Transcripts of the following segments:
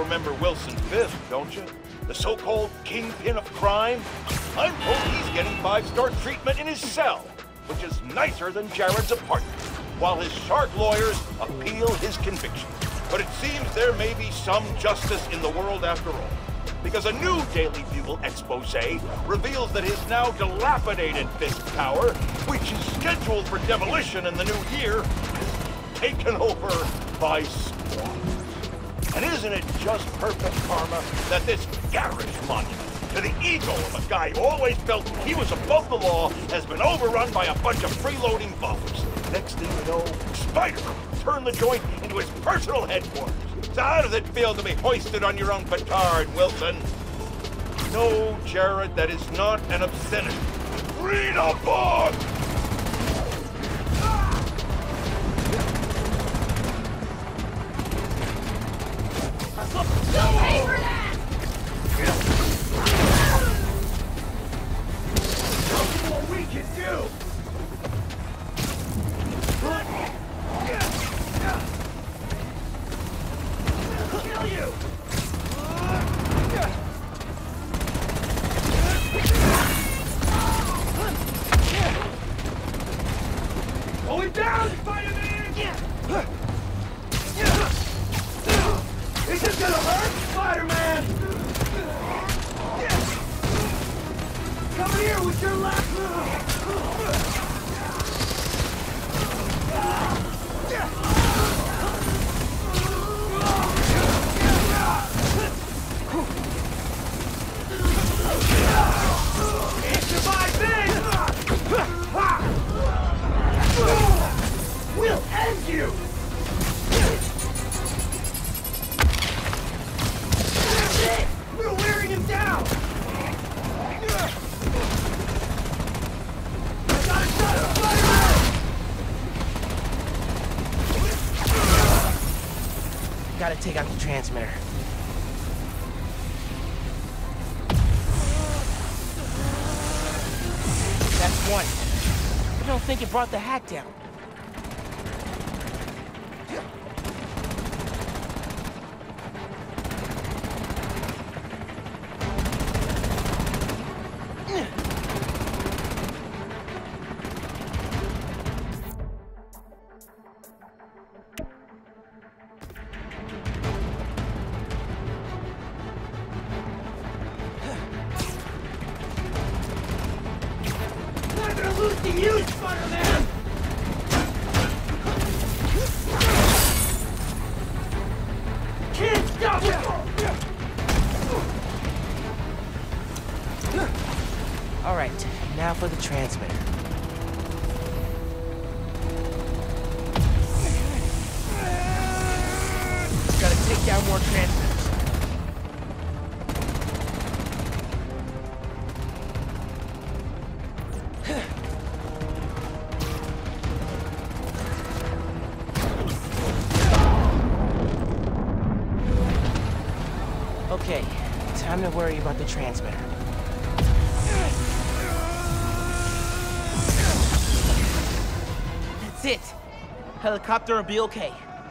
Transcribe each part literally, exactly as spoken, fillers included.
remember Wilson Fisk, don't you? The so-called kingpin of crime? I'm told he's getting five-star treatment in his cell, which is nicer than Jared's apartment, while his shark lawyers appeal his conviction. But it seems there may be some justice in the world after all, because a new Daily Bugle expose reveals that his now dilapidated Fisk Tower, which is scheduled for demolition in the new year, is taken over by squads. And isn't it just perfect karma that this garish monument to the ego of a guy who always felt he was above the law has been overrun by a bunch of freeloading bums? Next thing you know, Spider-Man turned the joint into his personal headquarters. So how does it feel to be hoisted on your own petard, Wilson? No, Jared, that is not an obscenity. Read a book! You'll pay for that! Show you what we can do! Kill you! Going down, Spider-Man! Is this gonna hurt, Spider-Man? Come here with your left. Can't survive this! We'll end you! We're wearing him down! I got a shot of Spider-Man! Gotta take out the transmitter. That's one. I don't think it brought the hack down. Lose to you, Spider-Man! Can't stop it! All right, now for the transmitter. Gotta take down more transmitters. Okay, time to worry about the transmitter. That's it. Helicopter will be okay.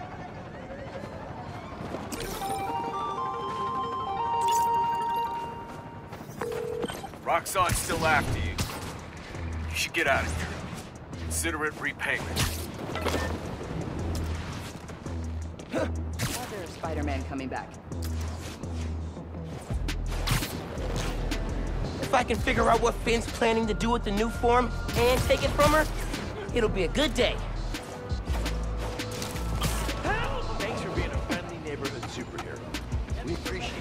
Roxxon's still after you. You should get out of here. Consider it repayment. Other Spider-Man coming back. If I can figure out what Finn's planning to do with the new form and take it from her, it'll be a good day. Thanks for being a friendly neighborhood superhero. We appreciate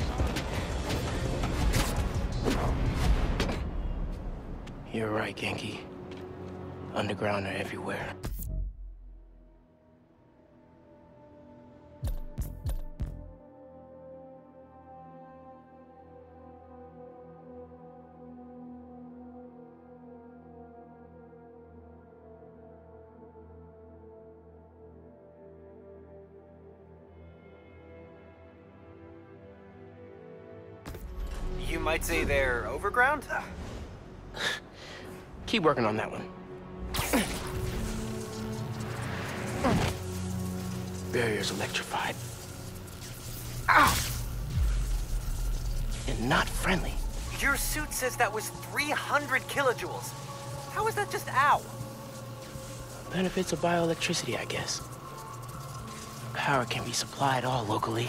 it. You're right, Genki. Underground are everywhere. You might say they're overground? Keep working on that one. Barrier's electrified. Ah! not friendly. Your suit says that was three hundred kilojoules. How is that just ow? Benefits of bioelectricity, I guess. Power can be supplied all locally.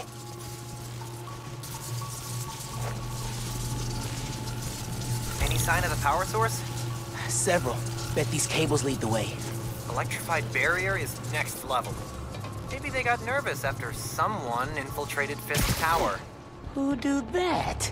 Any sign of the power source? Several. Bet these cables lead the way. Electrified barrier is next level. Maybe they got nervous after someone infiltrated Fisk's tower. Who do that?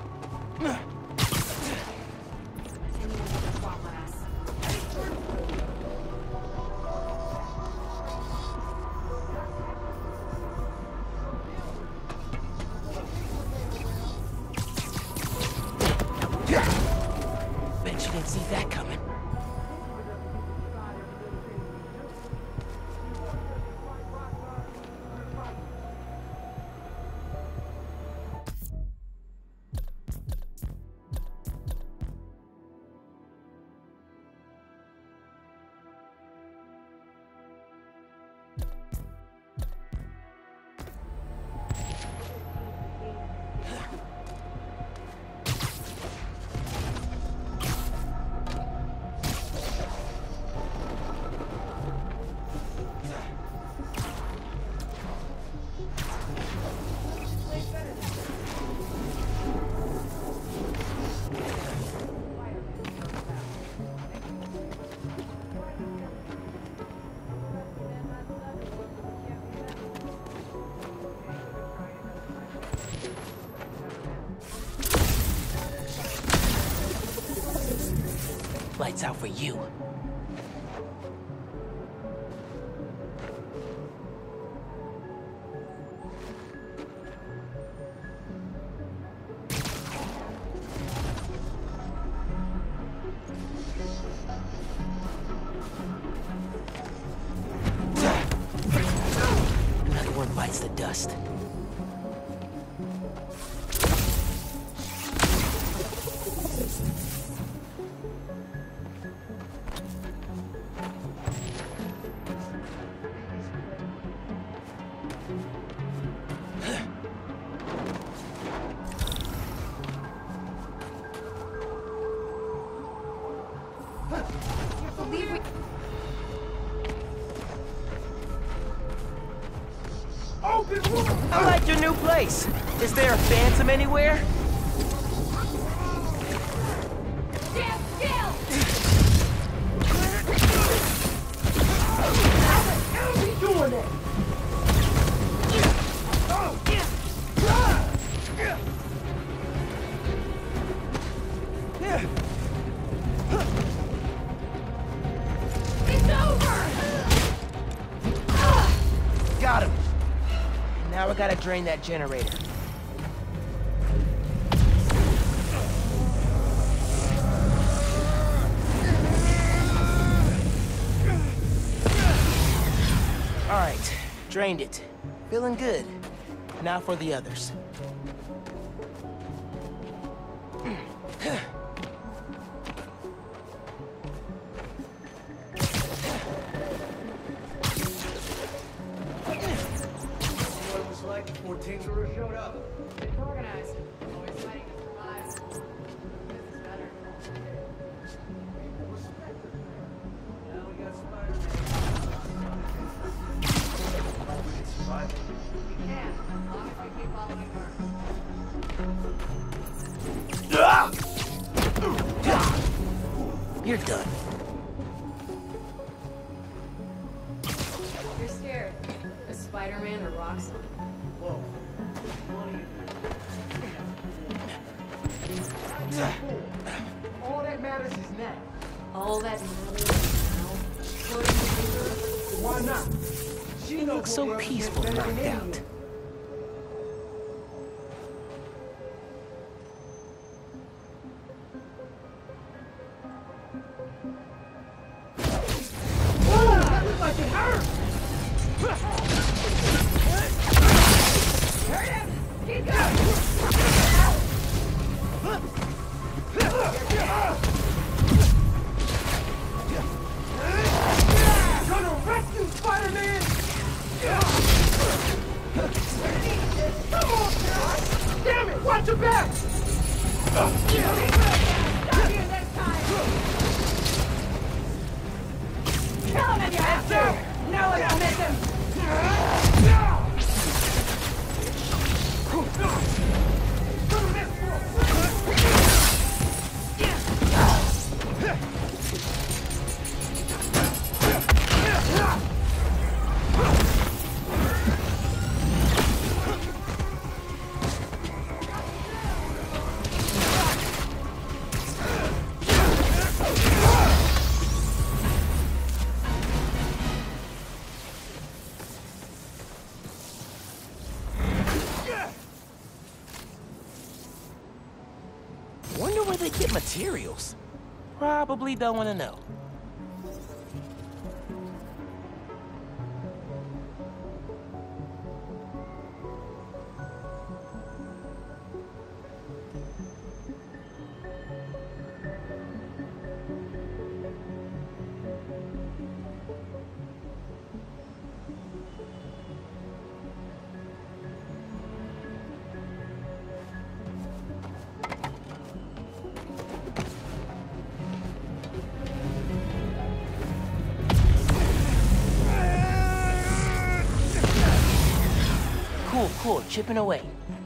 Bet you didn't see that coming. Lights out for you. Another one bites the dust. I like your new place. Is there a phantom anywhere? Stand still! How are we doing it? It's over! Got him. Now I gotta drain that generator. All right, drained it. Feeling good. Now for the others. Before Tailor showed up. It's organized. Always fighting to survive. Business better. Now we got Spider-Man. We can survive. We can, as long as we keep following her. You're done. You're scared. Is Spider-Man or Roxxon? Whoa. All that matters is now. All that matters now. Putting together. Why not? She You knows look so who else peaceful, gets better knocked than out. anyone. Whoa, that looks like it hurt! Keep going! Gonna rescue Spider-Man! Come on, Josh! Damn it, watch your back! get materials? Probably don't want to know. Cool, cool, chipping away.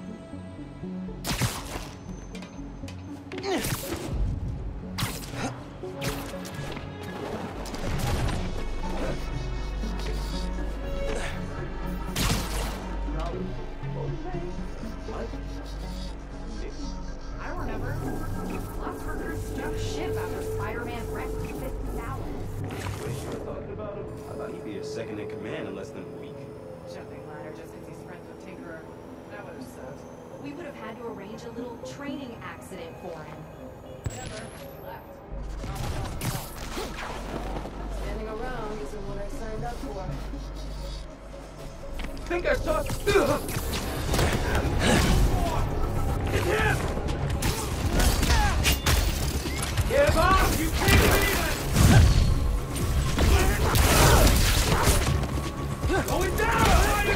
I don't remember. Lots of recruits jumped ship after Spider-Man wrecked fifty thousand. Wait, you were talking about him? I thought he'd be a second in command in less than a week. Jumping ladder just since he's friends with Tinkerer. That would have sucked. We would have had to arrange a little training accident for him. Whatever. He left. Standing around isn't what I signed up for. Think I saw. It's him! Give up! You can't beat it! Going down!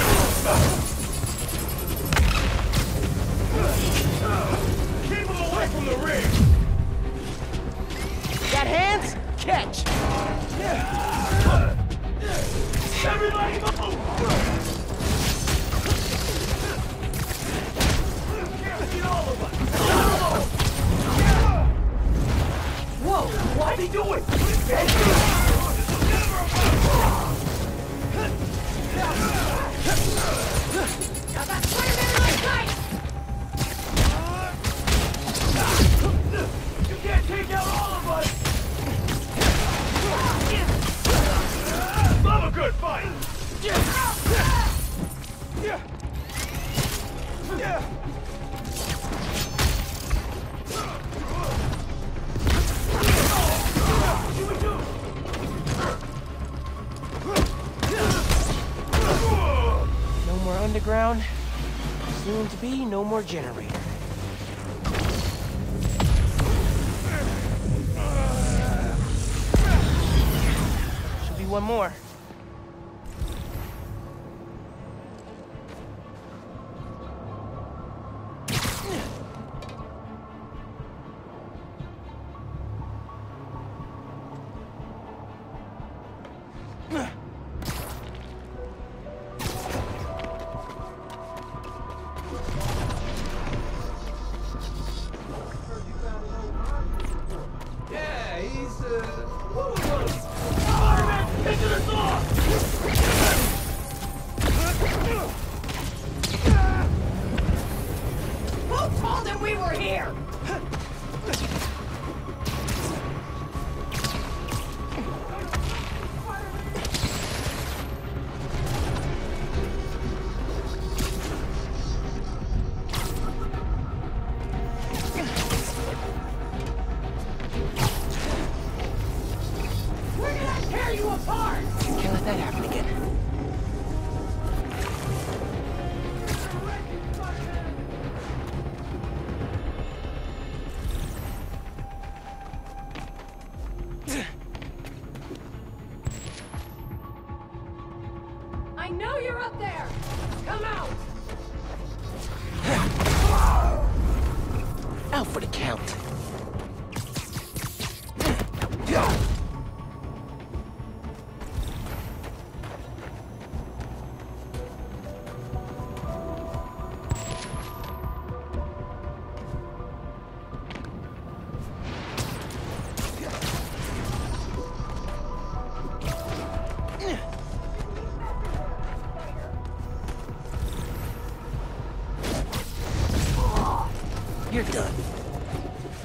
Keep him away from the ring! Got hands? Catch! Everybody move! Can't beat all of us! Whoa! What's he doing? Got that Spider-Man in my sight! You can't take out all of us! Love a good fight! No more underground. Soon to be no more generator. Should be one more. Yeah, he's, uh, what was it? Spider-Man, into the door! Who told him we were here? We're gonna tear you apart! Can't let that happen again. I know you're up there! Come out! Out for the count. You're done.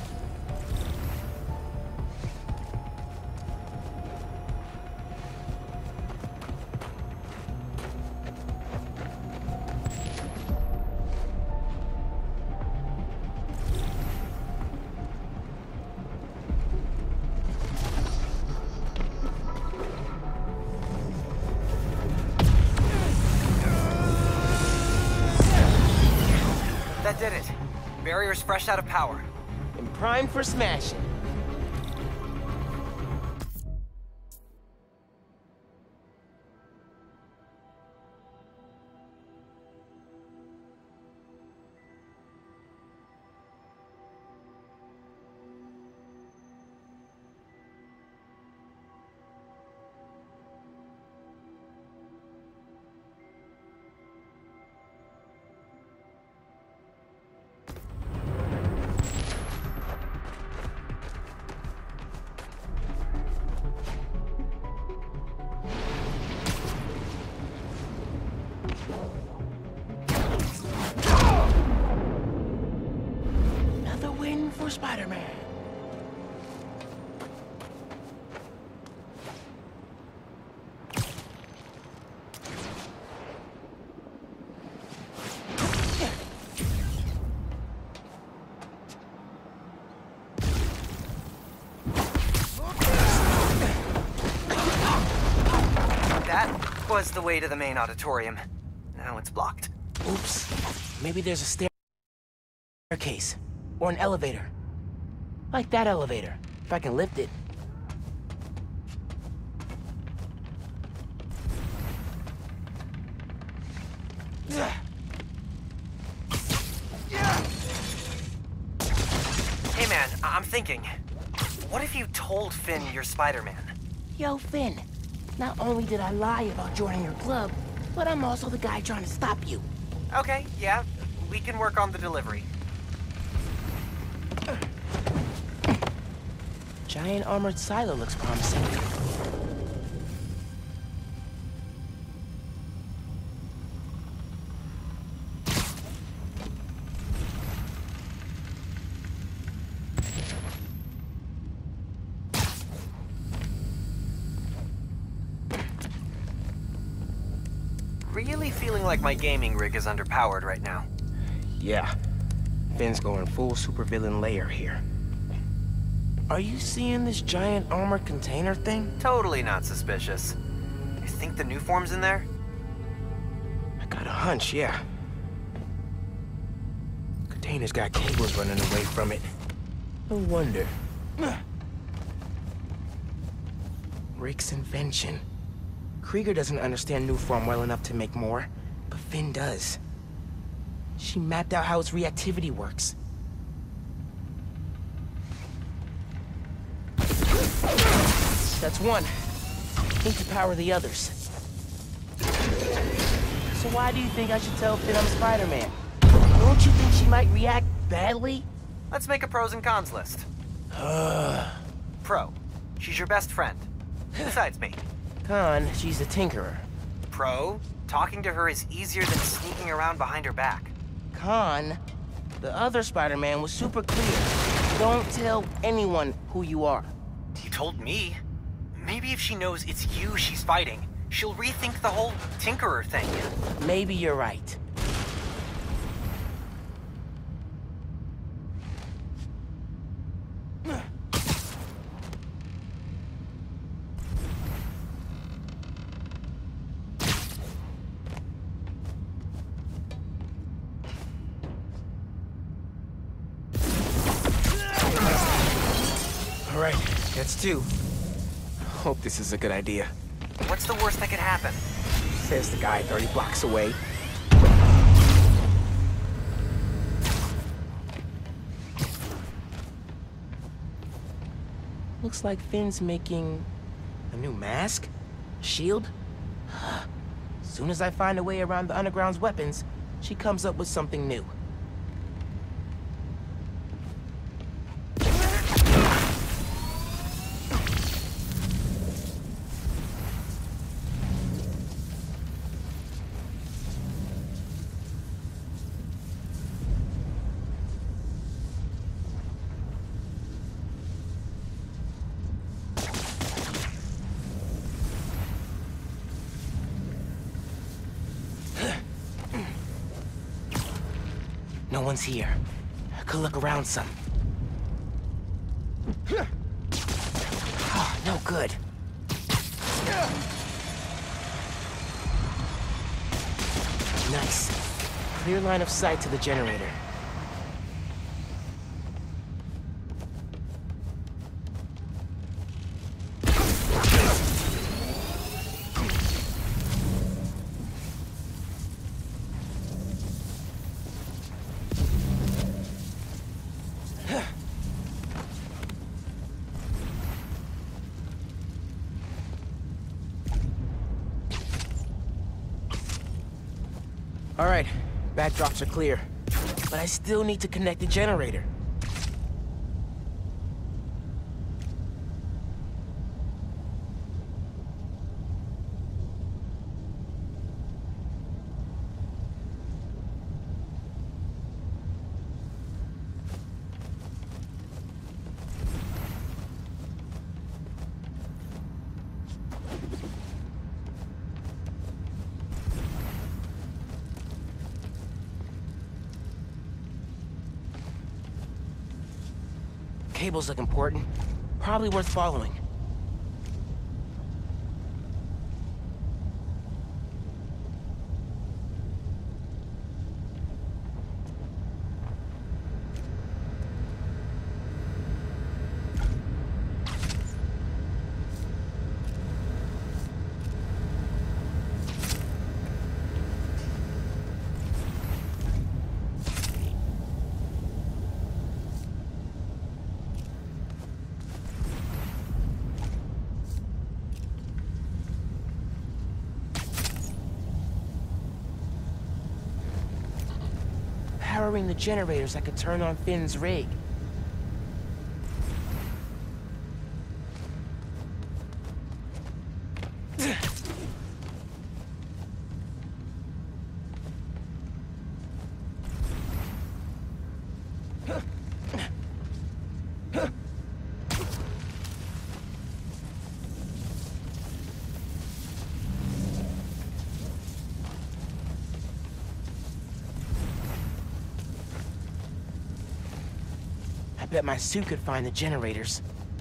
did it. Barrier's fresh out of power. And prime for smashing. Another win for Spider-Man. That was the way to the main auditorium. Now it's blocked. Oops. Maybe there's a staircase. Or an elevator. Like that elevator, if I can lift it. Hey man, I- I'm thinking. What if you told Finn you're Spider-Man? Yo, Finn. Not only did I lie about joining your club, but I'm also the guy trying to stop you. Okay, yeah, we can work on the delivery. Giant armored silo looks promising. Really feeling like my gaming rig is underpowered right now. Yeah. Finn's going full supervillain layer here. Are you seeing this giant armored container thing? Totally not suspicious. You think the new form's in there? I got a hunch, yeah. Container's got cables running away from it. No wonder. Rick's invention. Krieger doesn't understand new form well enough to make more, but Finn does. She mapped out how its reactivity works. That's one. Need to power the others. So why do you think I should tell Finn I'm Spider-Man? Don't you think she might react badly? Let's make a pros and cons list. Pro. She's your best friend. Besides me. Con, she's a tinkerer. Pro. Talking to her is easier than sneaking around behind her back. Con, the other Spider-Man was super clear. Don't tell anyone who you are. You told me. Maybe if she knows it's you she's fighting, she'll rethink the whole tinkerer thing. Maybe you're right. All right, that's two. Hope this is a good idea. What's the worst that could happen? Says the guy thirty blocks away. Looks like Finn's making a new mask? Shield? Soon as I find a way around the Underground's weapons, she comes up with something new. No one's here. I could look around some. Oh, no good. Nice. Clear line of sight to the generator. Alright, backdrops are clear. But I still need to connect the generator. Cables look important. Probably worth following. Powering the generators, I could turn on Finn's rig. I bet my suit could find the generators.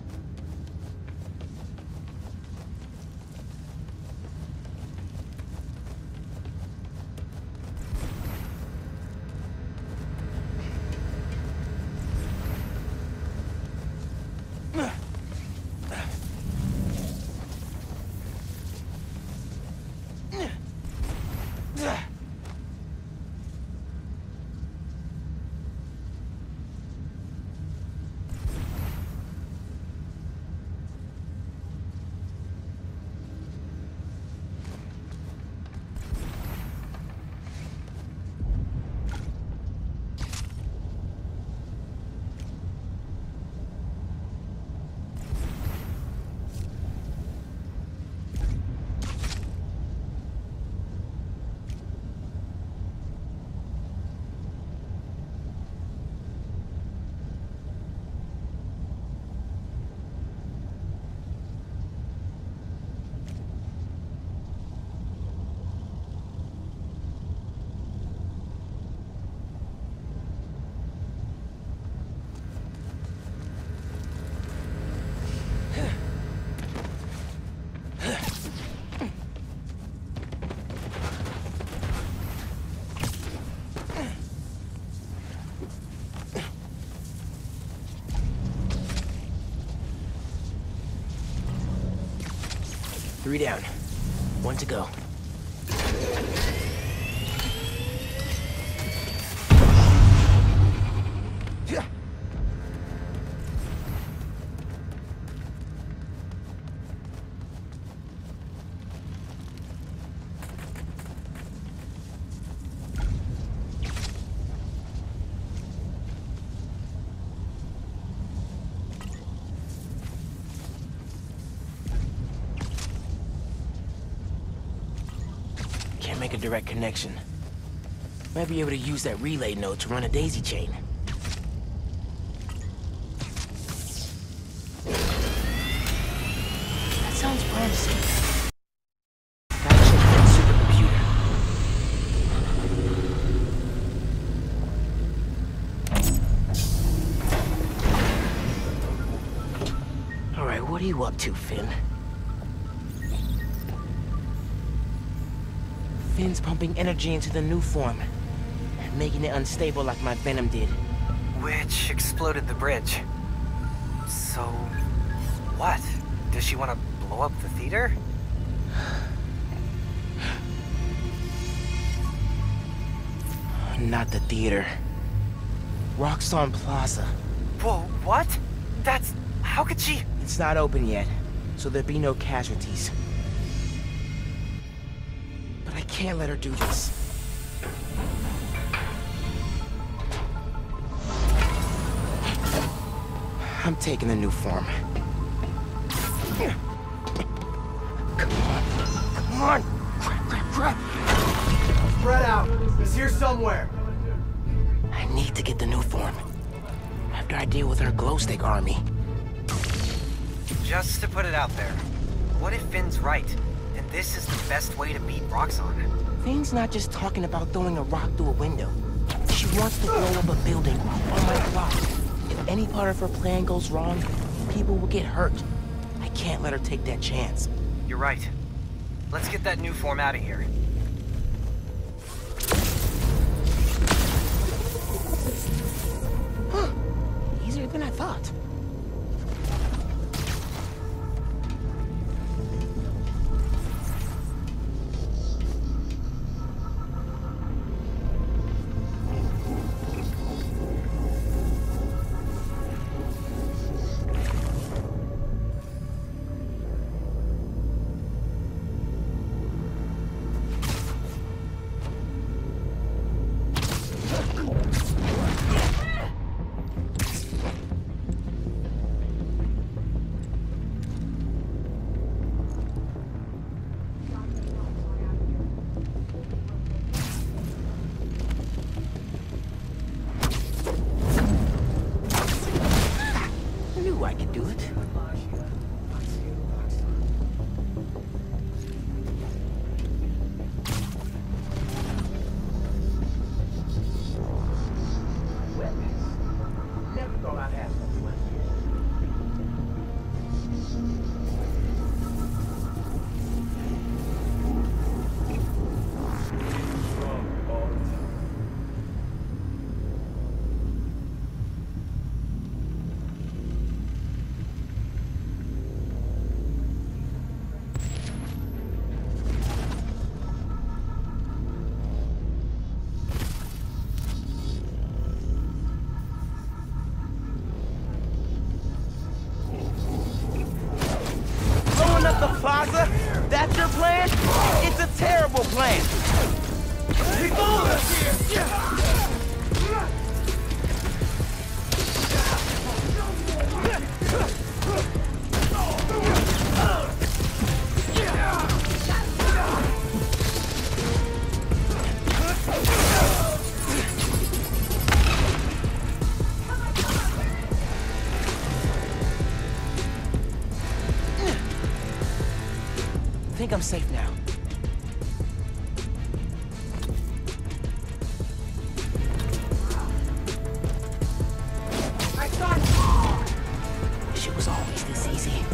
Three down. One to go. Make a direct connection. Might be able to use that relay node to run a daisy chain. That sounds promising. Gotta check that supercomputer. All right, what are you up to, Finn? Finn's pumping energy into the new form, making it unstable like my venom did. Which exploded the bridge. So, what? Does she want to blow up the theater? Not the theater. Roxxon Plaza. Whoa, what? That's... how could she... It's not open yet, so there'll be no casualties. I can't let her do this. I'm taking the new form. Come on. Come on. Crap, crap, crap. Spread out. He's here somewhere. I need to get the new form. After I deal with our glow stick army. Just to put it out there, what if Finn's right, and this is the best way to beat Roxxon? Finn's not just talking about throwing a rock through a window. She wants to blow up a building on my block. If any part of her plan goes wrong, people will get hurt. I can't let her take that chance. You're right. Let's get that new form out of here. Huh. Easier than I thought. I could do it. Never thought I'd have something like Plaza? That's your plan? It's a terrible plan! I think I'm safe now. I thought... Wish it was always this easy.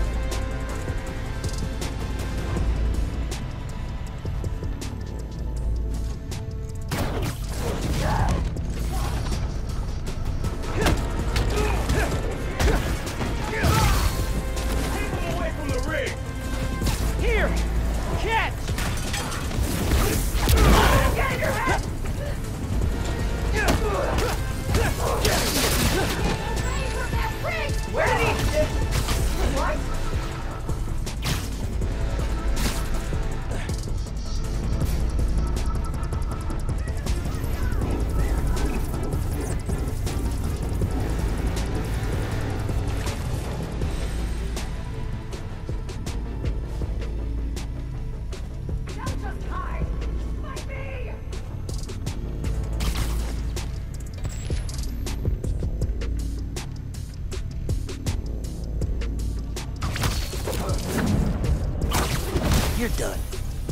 You're done.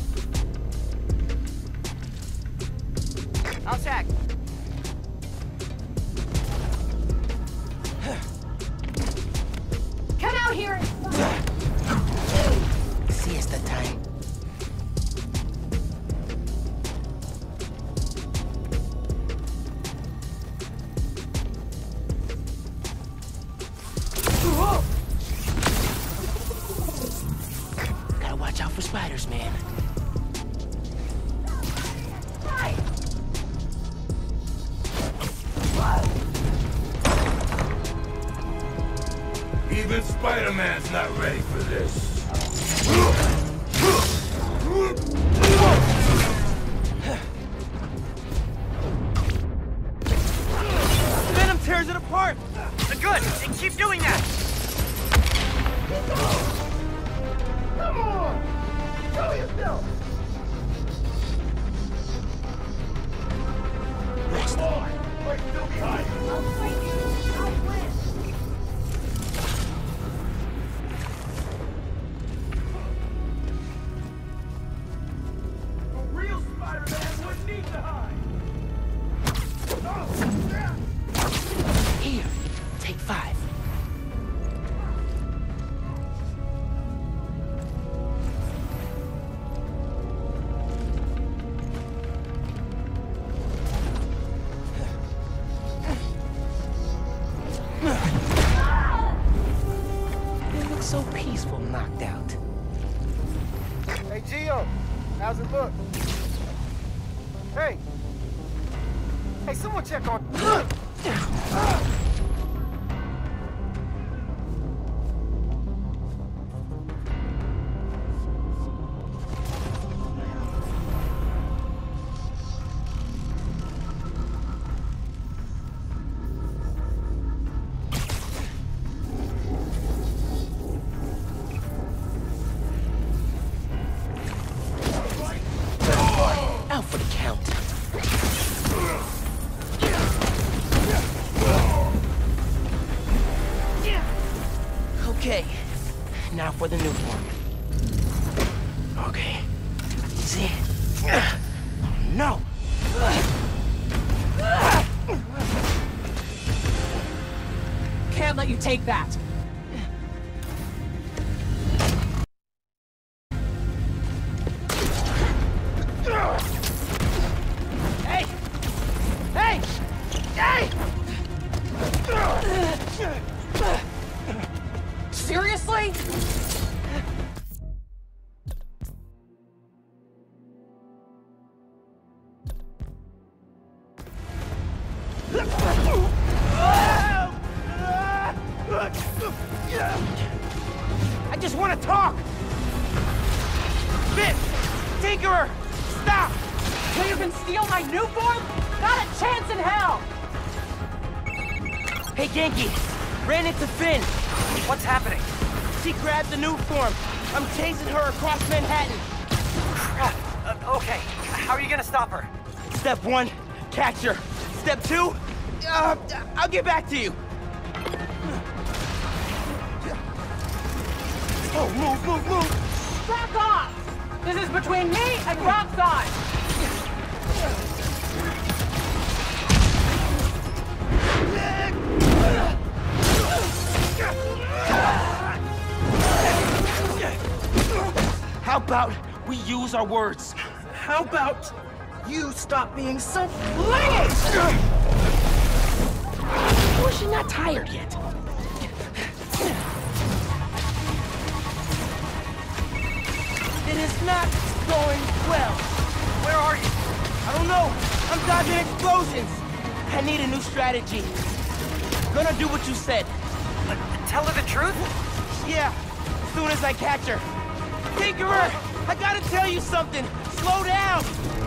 I'll check. Come out here! Siesta time. Gotta watch out for spiders, man. Even Spider-Man's not ready for this. Venom tears it apart! Good! And keep doing rifle knocked out. Hey, Gio, how's it look? Hey! Hey, someone check on... Out for the count. Okay, now for the new form. Okay, easy. Oh, no! Can't let you take that. Hey! Hey! Hey! Seriously? I just want to talk! Finn! Tinkerer! Stop! So you can steal my new form? Not a chance in hell! Hey, Genki! Ran into Finn! What's happening? She grabbed the new form! I'm chasing her across Manhattan! Crap. Uh, okay, how are you gonna stop her? Step one, catch her. Step two, uh, I'll get back to you. Oh, move, move, move! Back off! This is between me and Roxxon! How about we use our words? How about you stop being so flingy? Or is she not tired yet? It is not going well. Where are you? I don't know. I'm dodging explosions. I need a new strategy. Gonna do what you said. Uh, tell her the truth? Yeah, as soon as I catch her. Tinkerer, I gotta tell you something. Slow down.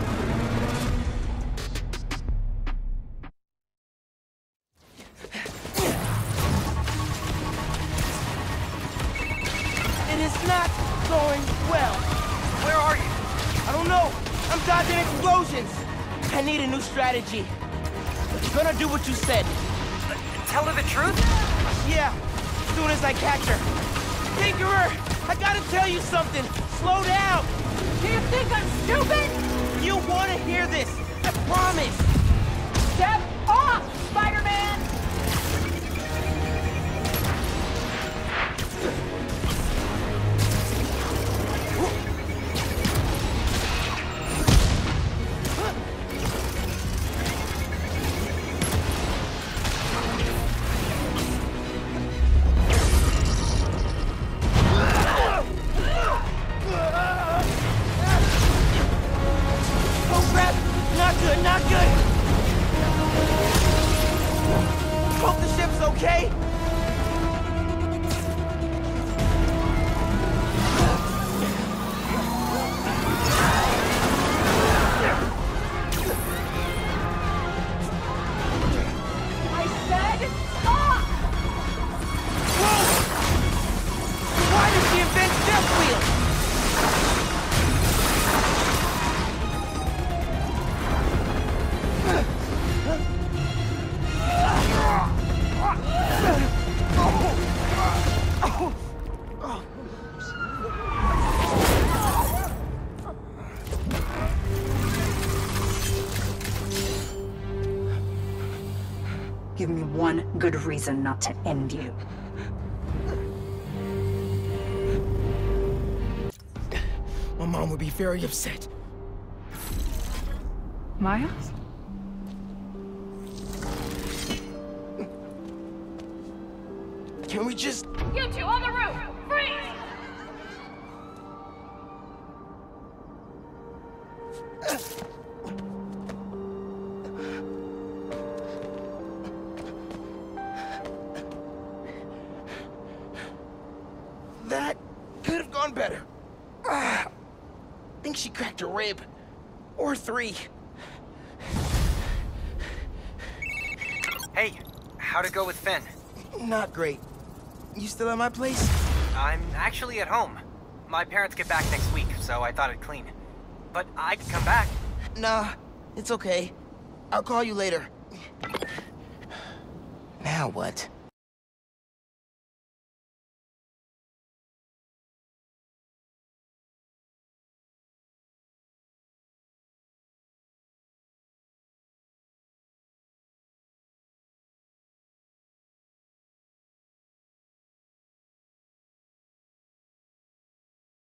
It is not going well. Where are you? I don't know. I'm dodging explosions. I need a new strategy. Gonna do what you said. Uh, tell her the truth? Yeah, as soon as I catch her. Tinkerer, I gotta tell you something. Slow down. Do you think I'm stupid? You wanna hear this. I promise. Step off, Spider-Man! Oh crap! Not good, not good! Hope the ship's okay! I said stop! Whoa! Why did she invent Death Wheel? Give me one good reason not to end you. My mom would be very upset. Miles? Can we just... You two on the roof! Freeze! That could have gone better. Ah, I think she cracked a rib. Or three. Hey, how'd it go with Finn? Not great. You still at my place? I'm actually at home. My parents get back next week, so I thought I'd clean. But I could come back. Nah, it's okay. I'll call you later. Now what?